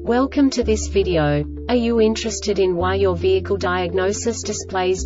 Welcome to this video. Are you interested in why your vehicle diagnosis displays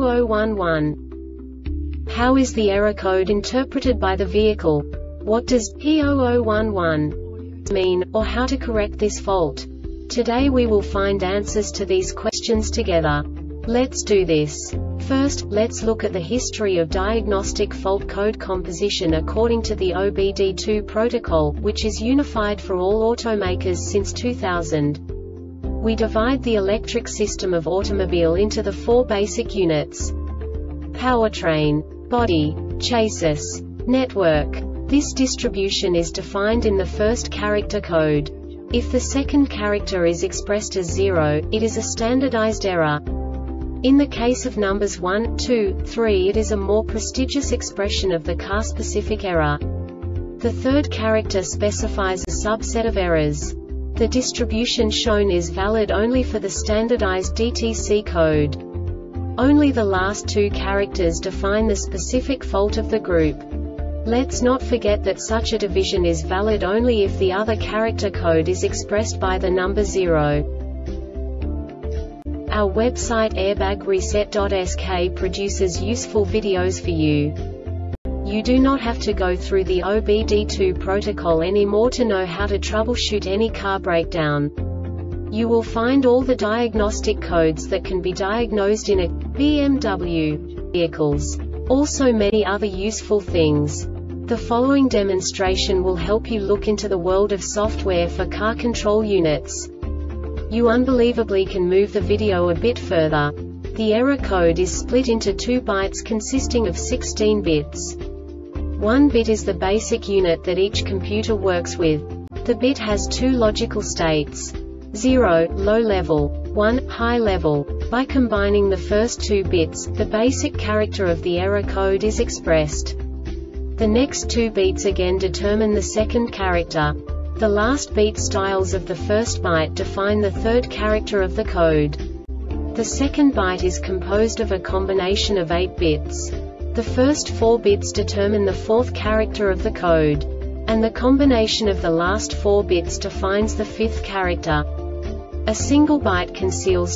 P0011? How is the error code interpreted by the vehicle? What does P0011 mean, or how to correct this fault? Today we will find answers to these questions together. Let's do this. First, let's look at the history of diagnostic fault code composition according to the OBD2 protocol, which is unified for all automakers since 2000. We divide the electric system of automobile into the four basic units: powertrain, body, chassis, network. This distribution is defined in the first character code. If the second character is expressed as 0, it is a standardized error. In the case of numbers 1, 2, 3, it is a more prestigious expression of the car-specific error. The third character specifies a subset of errors. The distribution shown is valid only for the standardized DTC code. Only the last two characters define the specific fault of the group. Let's not forget that such a division is valid only if the other character code is expressed by the number 0. Our website airbagreset.sk produces useful videos for you. You do not have to go through the OBD2 protocol anymore to know how to troubleshoot any car breakdown. You will find all the diagnostic codes that can be diagnosed in a BMW vehicles. Also many other useful things. The following demonstration will help you look into the world of software for car control units. You unbelievably can move the video a bit further. The error code is split into 2 bytes consisting of 16 bits. 1 bit is the basic unit that each computer works with. The bit has 2 logical states: 0, low level, 1, high level. By combining the first 2 bits, the basic character of the error code is expressed. The next 2 beats again determine the second character. The last beat styles of the first byte define the third character of the code. The second byte is composed of a combination of 8 bits. The first 4 bits determine the fourth character of the code. And the combination of the last 4 bits defines the fifth character. A single byte conceals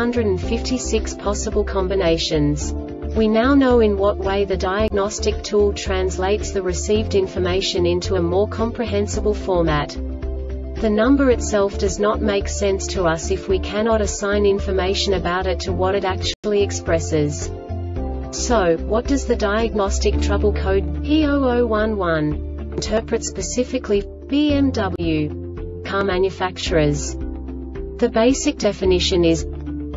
256 possible combinations. We now know in what way the diagnostic tool translates the received information into a more comprehensible format. The number itself does not make sense to us if we cannot assign information about it to what it actually expresses. So, what does the diagnostic trouble code P0011 interpret specifically for BMW car manufacturers? The basic definition is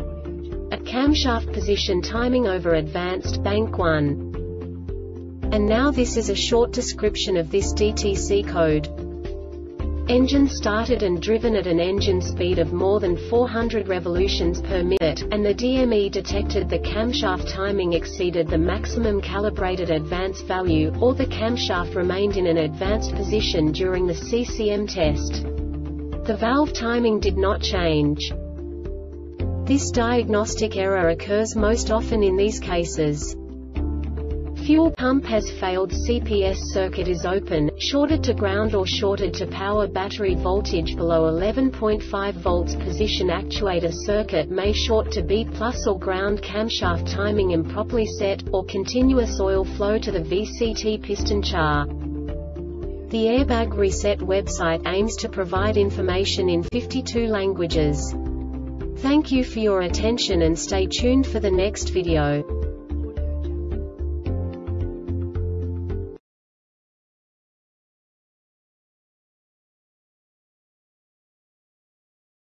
camshaft position timing over advanced bank 1. And now this is a short description of this DTC code. Engine started and driven at an engine speed of more than 400 revolutions per minute, and the DME detected the camshaft timing exceeded the maximum calibrated advance value, or the camshaft remained in an advanced position during the CCM test. The valve timing did not change. This diagnostic error occurs most often in these cases: fuel pump has failed, CPS circuit is open, shorted to ground or shorted to power, battery voltage below 11.5 volts, position actuator circuit may short to B+ or ground, camshaft timing improperly set, or continuous oil flow to the VCT piston char. The Airbag Reset website aims to provide information in 52 languages. Thank you for your attention and stay tuned for the next video.